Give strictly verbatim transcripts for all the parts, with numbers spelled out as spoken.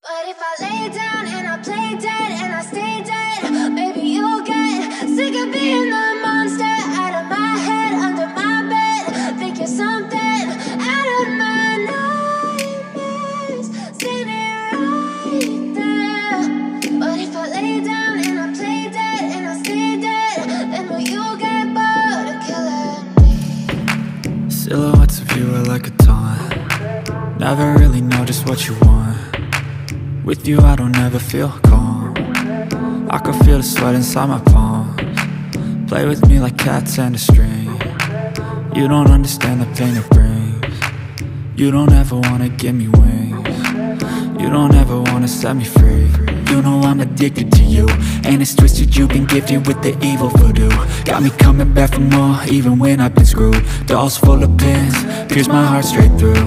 But if I lay down and I play dead and I stay dead, maybe you'll get sick of being the monster out of my head, under my bed. Think you're something out of my nightmares, standing right there. But if I lay down and I play dead and I stay dead, then will you get bored of killing me? Silhouettes of you are like a taunt. Never really know just what you want. With you I don't ever feel calm. I can feel the sweat inside my palms. Play with me like cats and a string. You don't understand the pain it brings. You don't ever wanna give me wings. You don't ever wanna set me free. You know I'm addicted to you, and it's twisted, you've been gifted with the evil voodoo. Got me coming back for more, even when I've been screwed. Dolls full of pins, pierce my heart straight through.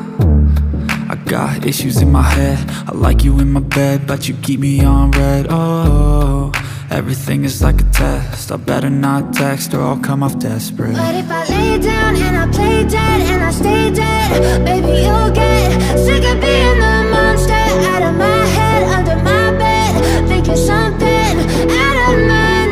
I got issues in my head, I like you in my bed, but you keep me on red. Oh, everything is like a test, I better not text or I'll come off desperate. But if I lay down and I play dead and I stay dead, baby you'll get sick of being the monster out of my head, under my bed. Think you're something out of my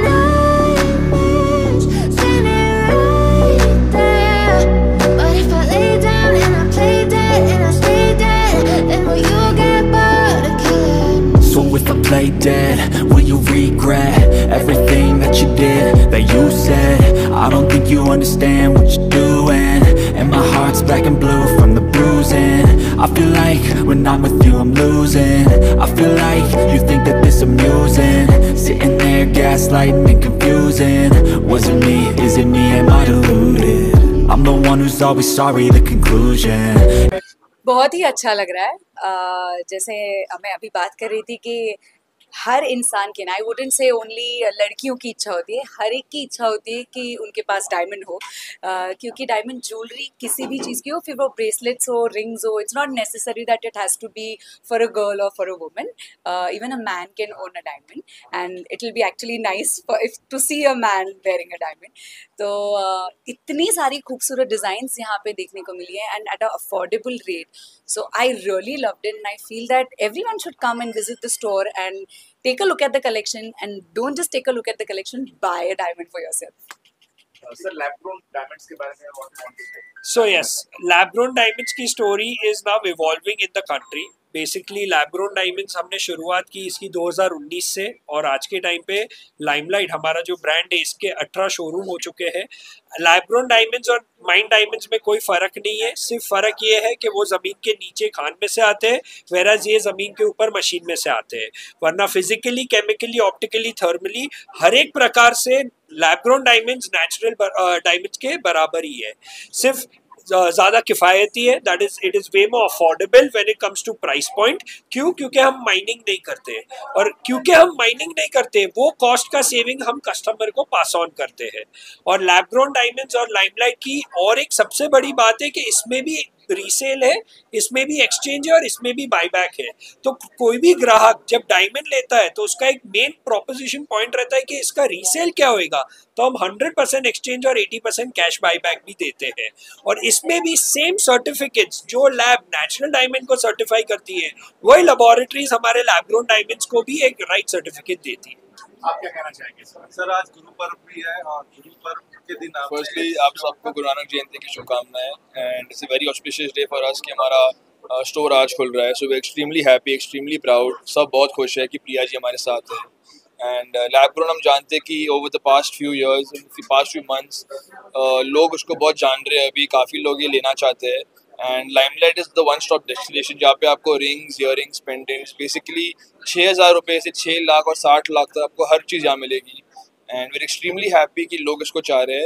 nightmares, standing right there. But if I lay down and I play dead and I stay dead, then will you get bored of killing me? So if I play dead, will you regret everything that you did, that you said? I don't think you understand what you're doing, and my heart's black and blue from the bruising. I feel like when I'm with you I'm losing. I feel like you think that this amusing, sitting there gaslighting and confusing. Was it me? Is it me? Am I deluded? I'm the one who's always sorry, the conclusion. बहुत ही अच्छा लग रहा है। uh, जैसे मैं अभी बात कर रही थी कि हर इंसान की ना, आई वुडंट से ओनली लड़कियों की इच्छा होती है, हर एक की इच्छा होती है कि उनके पास डायमंड हो, uh, क्योंकि डायमंड ज्वेलरी किसी भी चीज़ की हो, फिर वो ब्रेसलेट्स हो, रिंग्स हो, it's not necessary that it has to be for a girl और for a woman. Even a man can own a diamond and it will be actually nice for if to see a man wearing a diamond. तो uh, इतनी सारी खूबसूरत designs यहाँ पे देखने को मिली है and at a affordable rate. So I really loved it, and I feel that everyone should come and visit the store and take a look at the collection, and don't just take a look at the collection, buy a diamond for yourself. Uh, sir, lab-grown diamonds के बारे में what you want to say? So yes, lab-grown diamonds की story is now evolving in the country. Basically lab grown diamonds हमने शुरुआत की इसकी दो हज़ार उन्नीस से, और आज के टाइम पे लाइमलाइट हमारा जो ब्रांड है इसके अठारह शोरूम हो चुके हैं. लैब-ग्रोन डायमंड्स और माइन डायमंड्स में कोई फ़र्क नहीं है, सिर्फ फ़र्क ये है कि वो ज़मीन के नीचे खान में से आते हैं, वेराज ये ज़मीन के ऊपर मशीन में से आते हैं. वरना फिजिकली, केमिकली, ऑप्टिकली, थर्मली हर एक प्रकार से लैब-ग्रोन डायमंड्स नेचुरल डायमंड्स के बराबर ही है. सिर्फ ज़्यादा किफ़ायती है, that is it is way more affordable when it comes to price point. क्यों? क्योंकि हम माइनिंग नहीं करते, और क्योंकि हम माइनिंग नहीं करते वो कॉस्ट का सेविंग हम कस्टमर को पास ऑन करते हैं. और लैब ग्रोन डायमंड्स और लाइमलाइट की और एक सबसे बड़ी बात है कि इसमें भी रीसेल है, इसमें भी एक्सचेंज है और इसमें भी बाईबैक है. तो कोई भी ग्राहक जब डायमंड लेता है तो उसका एक मेन प्रोपोजिशन पॉइंट रहता है कि इसका रीसेल क्या होएगा. तो हम हंड्रेड परसेंट एक्सचेंज और एटी परसेंट कैश बाईबैक भी देते हैं. और इसमें भी सेम सर्टिफिकेट्स जो लैब नेचुरल डायमंड को सर्टिफाई करती है, वही लेबोरेटरीज हमारे लैब ग्रोन डायमंड्स को भी एक राइट सर्टिफिकेट देती है. आप क्या कहना चाहेंगे सर? सर आज गुरु पर्व भी है और गुरु पर्व के दिन आप फर्स्टली आप सबको गुरु नानक जयंती की शुभकामनाएं, and it's a very auspicious day for us कि हमारा स्टोर आज खुल रहा है. So we extremely happy, extremely proud, सब बहुत खुश है कि प्रिया जी हमारे साथ है. एंड लैब ग्रोन हम जानते हैं कि over the past few years, past few months लोग उसको बहुत जान रहे हैं, अभी काफ़ी लोग ये लेना चाहते हैं. And Limelight is the one stop destination जहाँ पे आपको रिंग्स, इयररिंग्स, पेंडेंट्स, बेसिकली छः हज़ार रुपये से छः लाख और साठ लाख तक आपको हर चीज़ यहाँ मिलेगी. एंड वी एक्सट्रीमली हैप्पी कि लोग इसको चाह रहे हैं.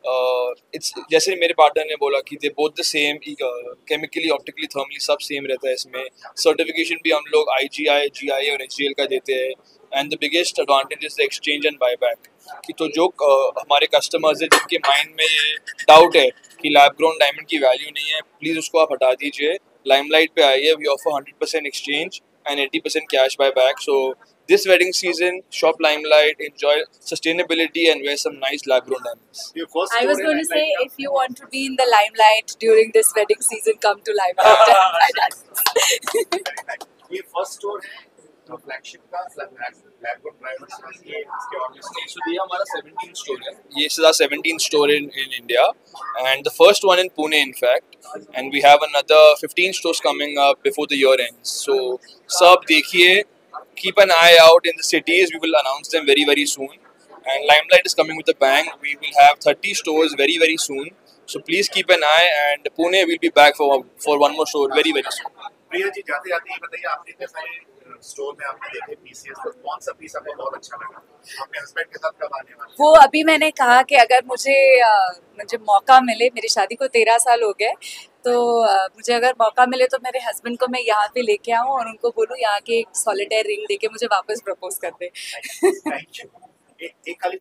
इट्स uh, जैसे मेरे पार्टनर ने बोला कि they both the same, chemically, optically, thermally सब सेम रहता है इसमें. सर्टिफिकेशन भी हम लोग आई जी आई, जी आई और एच जी एल का देते हैं. And the biggest advantage is the exchange and buyback. कि तो जो uh, हमारे कस्टमर्स हैं जिनके माइंड में ये डाउट है कि लैब ग्रोन डायमंड की वैल्यू नहीं है, प्लीज़ उसको आप हटा दीजिए. लाइमलाइट पे आइए, we offer hundred percent exchange and eighty percent cash buyback. So this wedding season, shop Limelight, enjoy sustainability and wear some nice lab grown diamonds. I was going to say, if you want to be in the limelight during this wedding season, come to Limelight. ये first store है flagship का लैबरोड drivers ये इसके obviously So ये हमारा seventeenth store है. This is our seventeenth store in, in India, and the first one in Pune, in fact. And we have another fifteen stores coming up before the year ends. So, sab dekhiye, keep an eye out in the cities. We will announce them very very soon. And Limelight is coming with a bang. We will have thirty stores very very soon. So please keep an eye. And Pune will be back for for one more store very very soon. Priya ji जाते जाते ये बताइए आपने इतने सारे store में आपने देखे पीसीएस तो कौन सा पीस आपको बहुत अच्छा लगा अपने हस्बैंड के साथ कब आने वाले वो अभी मैंने कहा कि अगर मुझे अ, मुझे मौका मिले, मेरी शादी को तेरह साल हो गए, तो अ, मुझे अगर मौका मिले तो मेरे हस्बैंड को मैं यहाँ पे लेके आऊँ और उनको बोलूँ यहाँ के एक सॉलिटेयर रिंग देके मुझे वापस प्रपोज कर दे। थैंक यू एक एक खाली